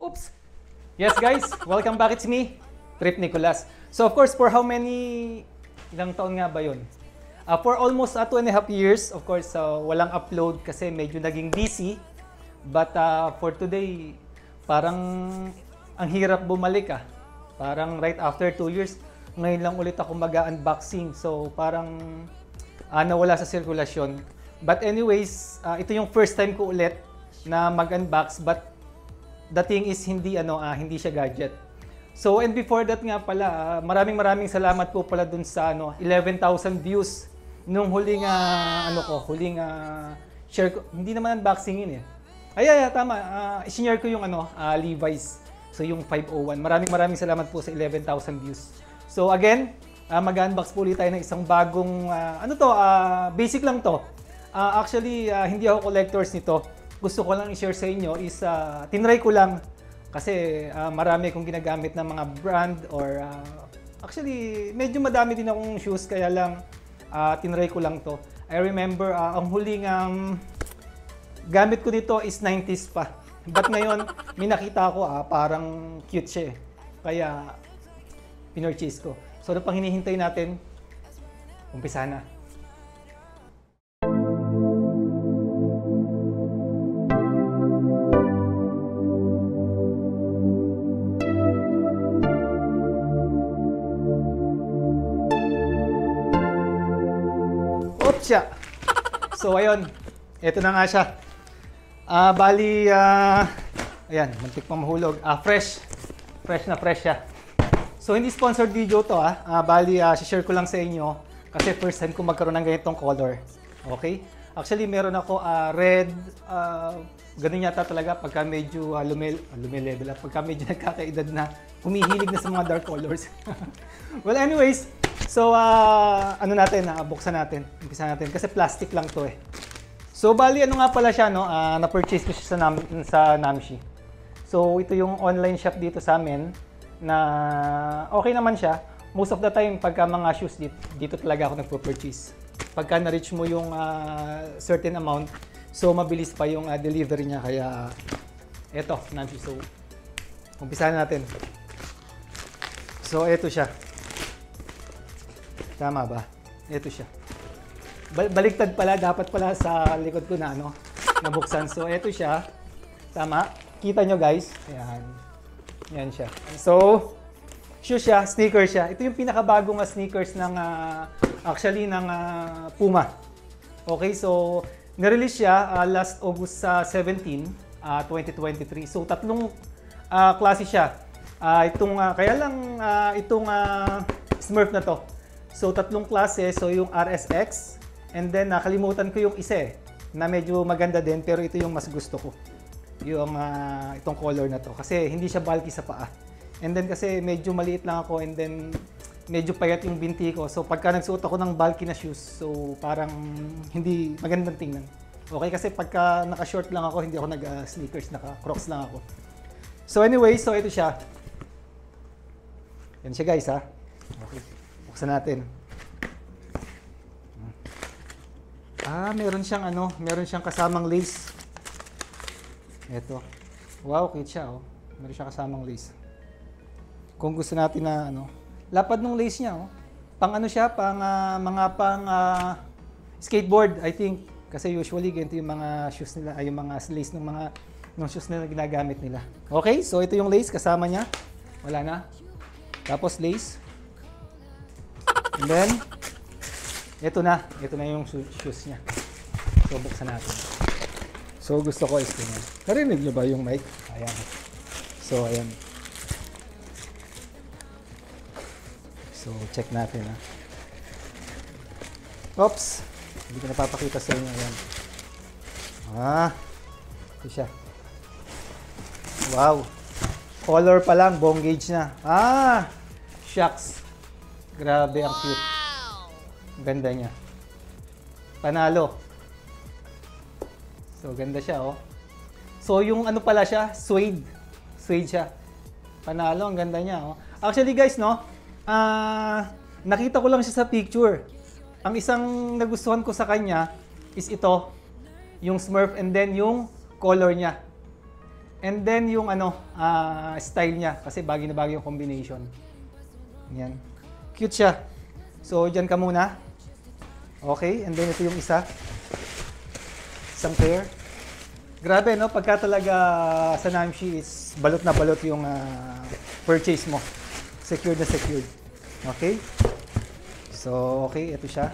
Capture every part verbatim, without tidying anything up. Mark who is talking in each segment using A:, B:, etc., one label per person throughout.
A: Oops! Yes guys, welcome back. It's me, Trip Nicolas. So of course, for how many, ilang taon nga ba yun? Uh, for almost uh, two and a half years, of course, uh, walang upload kasi medyo naging busy. But uh, for today, parang ang hirap bumalik ah. Parang right after two years, ngayon lang ulit ako mag-unboxing. So parang uh, nawala sa sirkulasyon. But anyways, uh, ito yung first time ko ulit na mag-unbox. But the thing is, hindi, ano, uh, hindi siya gadget. So and before that nga pala, uh, maraming maraming salamat po pala dun sa ano, eleven thousand views nung huling, uh, ano ko, huling uh, share ko. Hindi naman unboxing yun eh. Ay, ay, tama. Uh, i-share ko yung ano, uh, Levi's. So yung five oh one. Maraming maraming salamat po sa eleven thousand views. So again, uh, mag-unbox po ulit tayo ng isang bagong, uh, ano to, uh, basic lang to. Uh, actually, uh, hindi ako collectors nito. Gusto ko lang i-share sa inyo is, uh, tinry ko lang. Kasi uh, marami kong ginagamit ng mga brand or, uh, actually, medyo madami din akong shoes. Kaya lang, uh, tinry ko lang to. I remember, uh, ang huling, um, gamit ko nito is nineties pa. But ngayon, may nakita ko ah, parang cute siya eh. Kaya, pinurchase ko. So, ano pang hinihintay natin? Umpisa na. Oops! So, ayun. Ito na nga siya. Ah, uh, bali, uh, ayan, muntik pang mahulog. Ah, uh, fresh. Fresh na fresh siya. So, hindi sponsored video to ah. Uh, bali, uh, share ko lang sa inyo kasi first time ko magkaroon ng ganitong color. Okay? Actually, meron ako uh, red, uh, ganun yata talaga pagka medyo uh, lumel, lumelevel, pagka medyo nagkakaedad na, humihilig na sa mga dark colors. Well, anyways, so, uh, ano natin, uh, buksan natin. Umpisa natin kasi plastic lang to eh. So, bali, ano nga pala siya, no? Uh, na-purchase ko siya sa, Nam sa Namshi. So, ito yung online shop dito sa amin na okay naman siya. Most of the time, pagka mga shoes, dito, dito talaga ako nagpo-purchase. Pagka na-reach mo yung uh, certain amount, so mabilis pa yung uh, delivery niya. Kaya, eto, Namshi. So, umpisahan natin. So, eto siya. Tama ba? Eto siya. Baliktad pala, dapat pala sa likod ko na ano, nabuksan. So, eto siya. Tama. Kita nyo guys. Ayan. Yan siya. So, shoe siya, sneaker siya. Ito yung pinakabagong uh, sneakers ng, uh, actually, ng uh, Puma. Okay, so, nirelease siya uh, last August uh, seventeen, uh, twenty twenty-three. So, tatlong uh, klase siya. Uh, itong, uh, kaya lang, uh, itong uh, Smurf na to. So, tatlong klase. So, yung R S X. And then, nakalimutan ko yung isa eh, na medyo maganda din, pero ito yung mas gusto ko. Yung uh, itong color na to. Kasi hindi siya bulky sa paa. And then kasi medyo maliit lang ako and then medyo payat yung binti ko. So pagka nagsuot ako ng bulky na shoes, so parang hindi magandang tingnan. Okay, kasi pagka naka-short lang ako, hindi ako nag-sneakers, uh, naka-crocs lang ako. So anyway, so ito siya. Yan siya guys ha. Okay, buksan natin. Ah, meron siyang ano, meron siyang kasamang lace. Ito. Wow, cute siya oh. Meron siyang kasamang lace. Kung gusto natin na ano, lapad ng lace niya oh. Pang ano siya, pang uh, mga pang uh, skateboard, I think. Kasi usually ganito yung mga shoes nila, ay yung mga lace ng mga ng shoes nila ginagamit nila. Okay, so ito yung lace kasama niya. Wala na. Tapos lace. And then ito na, ito na yung shoes niya. So, buksan natin. So, gusto ko is tingnan. Narinig niyo ba yung mic? Ayan. So, ayan. So, check natin ha. Oops! Hindi ko napapakita sa inyo. Ayan. Ah! Ito siya. Wow! Color pa lang, bone gauge na. Ah! Shucks! Grabe, ang cute. Ganda niya. Panalo. So, ganda siya, oh. So, yung ano pala siya, suede. Suede siya. Panalo, ang ganda niya, oh. Actually, guys, no, ah, uh, nakita ko lang siya sa picture. Ang isang nagustuhan ko sa kanya is ito, yung Smurf and then yung color niya. And then yung ano, ah, style niya kasi bagay na bagay yung combination. Yan. Cute siya. So, dyan ka muna. Okay, and then ito yung isa. Isang pair. Grabe, no? Pagka talaga sa Namshi is balot na balot yung uh, purchase mo. Secured na secured. Okay? So, okay, ito siya.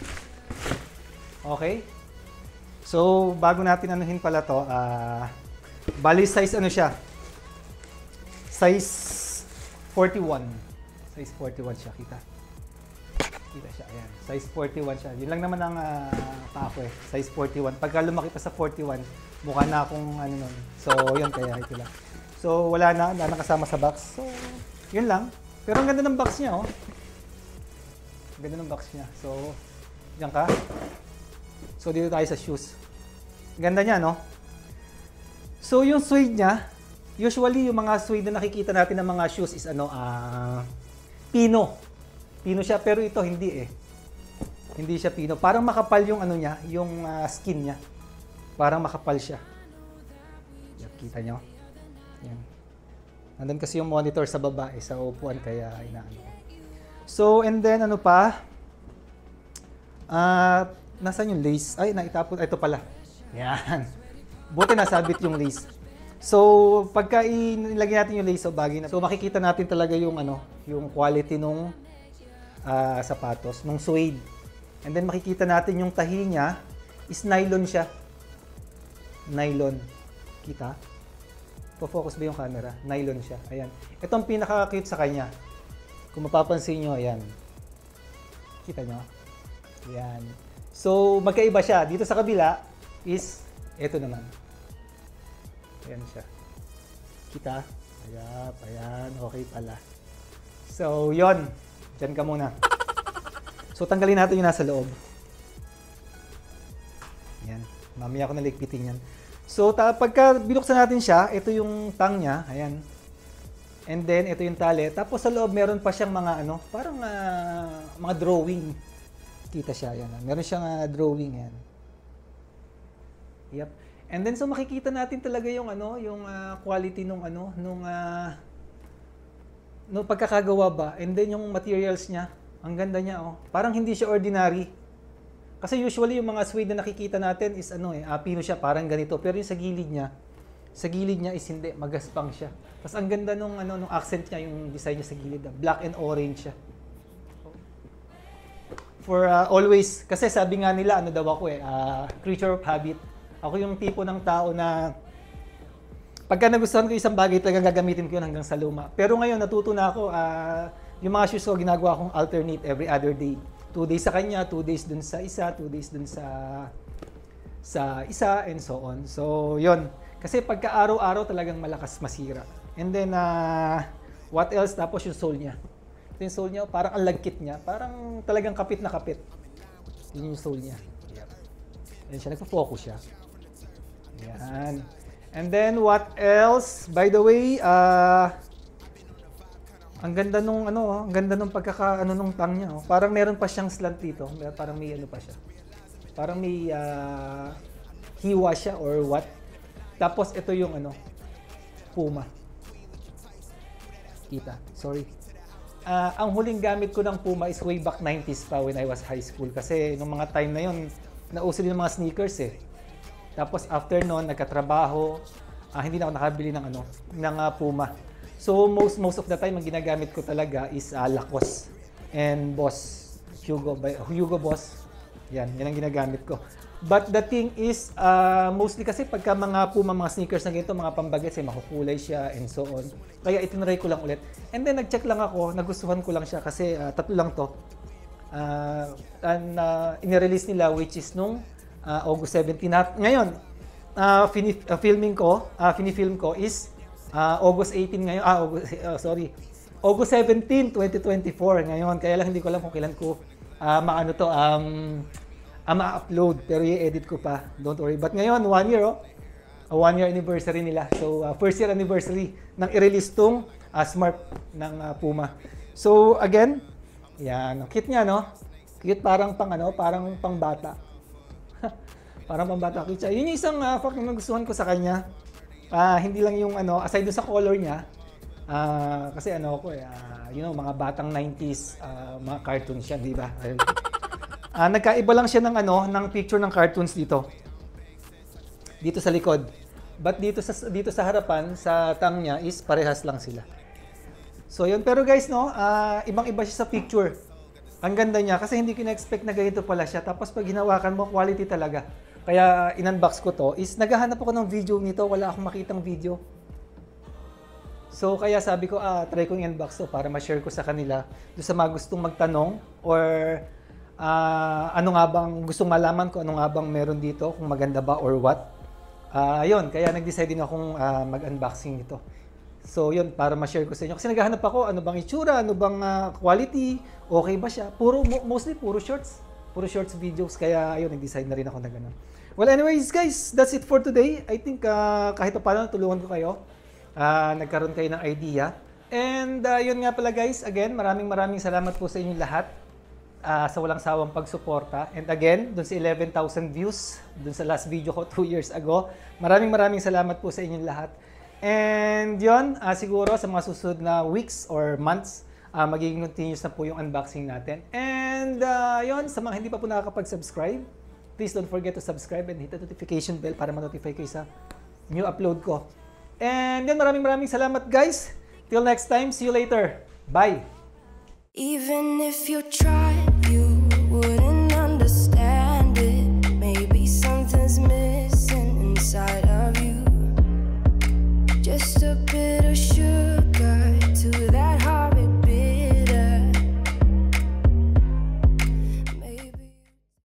A: Okay? So, bago natin anuhin pala to, ah... Uh, bali, size ano siya? Size forty-one. Size forty-one siya, kita. Kita siya, ayan. Size forty-one siya. Yun lang naman ang uh, paa ko eh. Size forty-one. Pagka lumaki pa sa forty-one, mukha na akong ano nun. So, yun, kaya ito lang. So, wala na, wala na kasama sa box. So, yun lang. Pero ang ganda ng box niya, oh. Ang ganda ng box niya. So, diyan ka. So, dito tayo sa shoes. Ganda niya, no? So, yung suede niya, usually yung mga suede na nakikita natin ng mga shoes is ano, ah, uh, pino. Pino siya, pero ito hindi eh. Hindi siya pino. Parang makapal yung ano niya, yung uh, skin niya. Parang makapal siya. Yan, kita nyo? Yan. Nandun kasi yung monitor sa baba eh, sa upuan, kaya inaano. So, and then ano pa? Ah, uh, nasaan yung lace? Ay, naitapon. Ay, ito pala. Yan. Buti nasabit yung lace. So, pagka inilagay natin yung lace, so bagay na. So, makikita natin talaga yung ano, yung quality nung uh, sapatos, nung suede. And then makikita natin yung tahi niya is nylon siya. Nylon. Kita? Po-focus ba yung camera? Nylon siya. Ayan. Ito ang pinaka-cute sa kanya. Kung mapapansin nyo, ayan. Kita nyo? Ayan. So, magkaiba siya. Dito sa kabila is ito naman. Ayan siya. Kita? Ayan, ayan. Okay pala. So, yon. Diyan ka muna. So, tanggalin natin yung nasa loob. Ayan. Mamaya ako naligpitin yan. So, ta pagka binuksan natin siya, ito yung tang niya. Ayan. And then, ito yung tali. Tapos sa loob, meron pa siyang mga ano, parang uh, mga drawing. Kita siya. Ayan. Meron siyang uh, drawing. Ayan. Yep. And then so makikita natin talaga yung ano, yung uh, quality nung ano, nung uh, nung pagkakagawa ba. And then yung materials niya, ang ganda niya oh. Parang hindi siya ordinary. Kasi usually yung mga suede na nakikita natin is ano eh, uh, pino siya, parang ganito. Pero yung sa gilid niya, sa gilid niya is hindi, magaspang siya. Tapos ang ganda nung ano, nung accent niya, yung design niya sa gilid, black and orange siya. For uh, always, kasi sabi nga nila ano daw ako eh, uh, creature of habit. Ako yung tipo ng tao na pagka nagustuhan ko isang bagay, talagang gagamitin ko yun hanggang sa luma. Pero ngayon, natuto na ako, uh, yung mga shoes ko, ginagawa akong alternate every other day. Two days sa kanya, two days dun sa isa, two days dun sa sa isa, and so on. So, yun. Kasi pagka araw-araw, talagang malakas masira. And then, uh, what else? Tapos yung sole niya. Ito yung sole niya, parang ang lagkit niya. Parang talagang kapit na kapit. Yun yung sole niya. Yep. Yan siya, nagpo-focus siya. Yan. And then what else? By the way, uh, ang ganda nung ano, ang ganda nung pagkaka ano nung tang niya, oh. Parang meron pa siyang slant dito, parang may ano pa siya. Parang may uh, hiwa siya or what. Tapos ito yung ano, Puma. Kita, sorry. Uh, ang huling gamit ko ng Puma is way back nineties pa when I was high school kasi nung mga time na yon, nauso din ng mga sneakers eh. Tapos after noon, nagkatrabaho, ah, hindi na ako nakabili ng ano, ng uh, Puma. So most most of the time ang ginagamit ko talaga is uh, Lacoste and Boss, Hugo Hugo Boss. Yan, yan ang ginagamit ko. But the thing is, uh, mostly kasi pagka mga Puma, mga sneakers na ganito, mga pambagets, eh, makukulay siya and so on. Kaya itinry ko lang ulit. And then nag-check lang ako, nagustuhan ko lang siya kasi uh, tatlo lang to. Uh, and uh, in-release nila which is nung Uh, August seventeenth. Ngayon, uh, fini uh, filming ko, uh, fini-film ko is uh, August eighteenth ngayon. Ah, August, uh, sorry. August seventeenth, twenty twenty-four ngayon. Kaya lang hindi ko alam kung kailan ko uh, maano to, um, uh, ma-upload. Pero i-edit ko pa. Don't worry. But ngayon, one year, oh. A one year anniversary nila. So, uh, first year anniversary nang i-release tong uh, Smart ng uh, Puma. So, again, yan. Cute niya, no? Cute parang pang ano, parang pang bata. Parang pambata ko siya. Yun yung isang uh, fact na nagustuhan ko sa kanya. Ah, hindi lang yung ano, aside doon sa color niya, ah, kasi ano ako eh, ah, you know, mga batang nineties, ah, mga cartoons yan, di ba? Ah, nagkaiba lang siya ng ano, ng picture ng cartoons dito. Dito sa likod. But dito sa dito sa harapan, sa tang niya is parehas lang sila. So yun, pero guys no, ah, ibang-iba siya sa picture. Ang ganda niya kasi hindi ko na-expect na ganito pala siya. Tapos pag hinawakan mo, quality talaga. Kaya in-unbox ko to is naghahanap ako ng video nito, wala akong makitang video. So kaya sabi ko, ah, try kong i-unbox to para ma-share ko sa kanila doon sa mga gustong magtanong or uh, ano nga bang gustong malaman ko, ano nga bang meron dito, kung maganda ba or what. Ah, uh, yun, kaya nag-decide din akong uh, mag-unboxing nito. So yun, para ma-share ko sa inyo. Kasi naghahanap ako, ano bang itsura, ano bang uh, quality, okay ba siya. Puro, mostly puro shorts. Puro shorts videos, kaya ayun, nag-decide na rin ako na gano'n. Well anyways guys, that's it for today. I think uh, kahit pa paano tulungan ko kayo. Uh, nagkaroon kayo ng idea. And uh, yun nga pala guys, again, maraming maraming salamat po sa inyong lahat. Uh, sa walang sawang pagsuporta. And again, dun sa eleven thousand views, dun sa last video ko two years ago, maraming maraming salamat po sa inyong lahat. And yun, uh, siguro sa mga susunod na weeks or months, uh, magiging continuous na po yung unboxing natin. And uh, yun, sa mga hindi pa po nakakapag-subscribe, please don't forget to subscribe and hit the notification bell para ma-notify kayo sa new upload ko. And yun, maraming maraming salamat guys. Till next time, see you later. Bye!
B: Even if you try